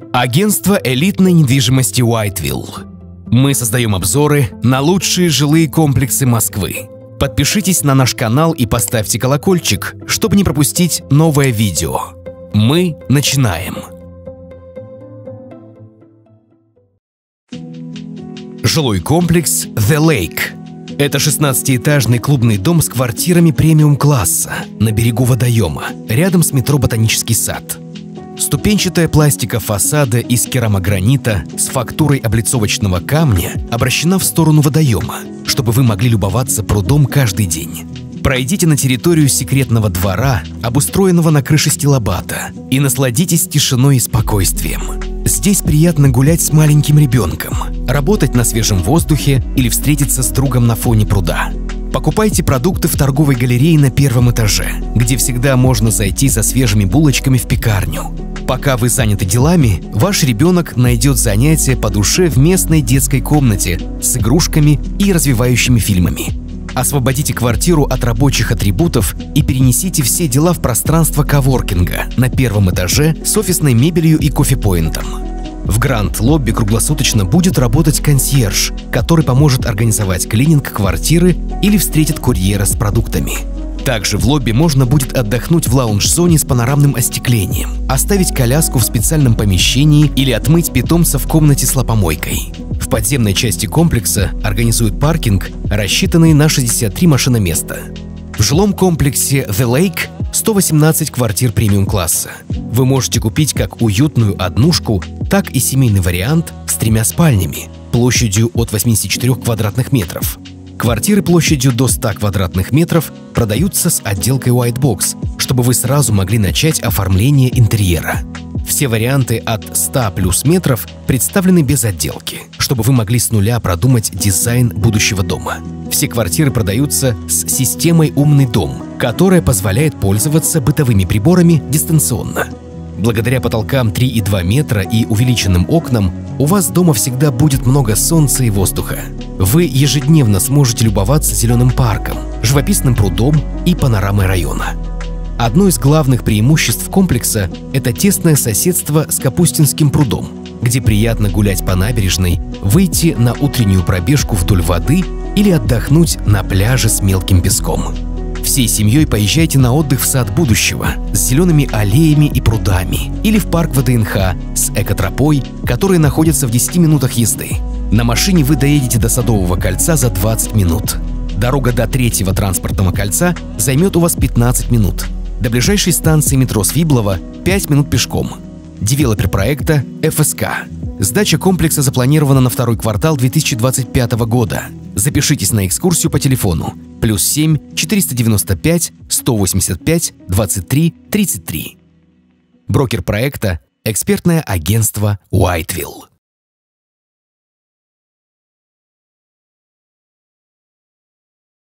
Агентство элитной недвижимости Whiteville. Мы создаем обзоры на лучшие жилые комплексы Москвы. Подпишитесь на наш канал и поставьте колокольчик, чтобы не пропустить новое видео. Мы начинаем. Жилой комплекс The Lake. Это 16-этажный клубный дом с квартирами премиум-класса на берегу водоема, рядом с метро «Ботанический сад». Ступенчатая пластика фасада из керамогранита с фактурой облицовочного камня обращена в сторону водоема, чтобы вы могли любоваться прудом каждый день. Пройдите на территорию секретного двора, обустроенного на крыше стилобата, и насладитесь тишиной и спокойствием. Здесь приятно гулять с маленьким ребенком, работать на свежем воздухе или встретиться с другом на фоне пруда. Покупайте продукты в торговой галерее на первом этаже, где всегда можно зайти за свежими булочками в пекарню. Пока вы заняты делами, ваш ребенок найдет занятия по душе в местной детской комнате с игрушками и развивающими фильмами. Освободите квартиру от рабочих атрибутов и перенесите все дела в пространство коворкинга на первом этаже с офисной мебелью и кофе-поинтом. В Гранд-лобби круглосуточно будет работать консьерж, который поможет организовать клининг квартиры или встретит курьера с продуктами. Также в лобби можно будет отдохнуть в лаунж-зоне с панорамным остеклением, оставить коляску в специальном помещении или отмыть питомца в комнате с лапомойкой. В подземной части комплекса организуют паркинг, рассчитанный на 63 машиноместа. В жилом комплексе The Lake 118 квартир премиум-класса. Вы можете купить как уютную однушку, так и семейный вариант с 3 спальнями, площадью от 84 квадратных метров. Квартиры площадью до 100 квадратных метров продаются с отделкой White Box, чтобы вы сразу могли начать оформление интерьера. Все варианты от 100 плюс метров представлены без отделки, чтобы вы могли с нуля продумать дизайн будущего дома. Все квартиры продаются с системой «Умный дом», которая позволяет пользоваться бытовыми приборами дистанционно. Благодаря потолкам 3,2 метра и увеличенным окнам у вас дома всегда будет много солнца и воздуха. Вы ежедневно сможете любоваться зеленым парком, живописным прудом и панорамой района. Одно из главных преимуществ комплекса – это тесное соседство с Капустинским прудом, где приятно гулять по набережной, выйти на утреннюю пробежку вдоль воды или отдохнуть на пляже с мелким песком. Всей семьей поезжайте на отдых в сад будущего с зелеными аллеями и прудами или в парк ВДНХ с экотропой, которые находятся в 10 минутах езды. На машине вы доедете до Садового кольца за 20 минут. Дорога до 3-го транспортного кольца займет у вас 15 минут. До ближайшей станции метро Свиблово 5 минут пешком. Девелопер проекта ФСК. Сдача комплекса запланирована на 2-й квартал 2025 года. Запишитесь на экскурсию по телефону +7 495 185 23 33. Брокер проекта – экспертное агентство Whiteville.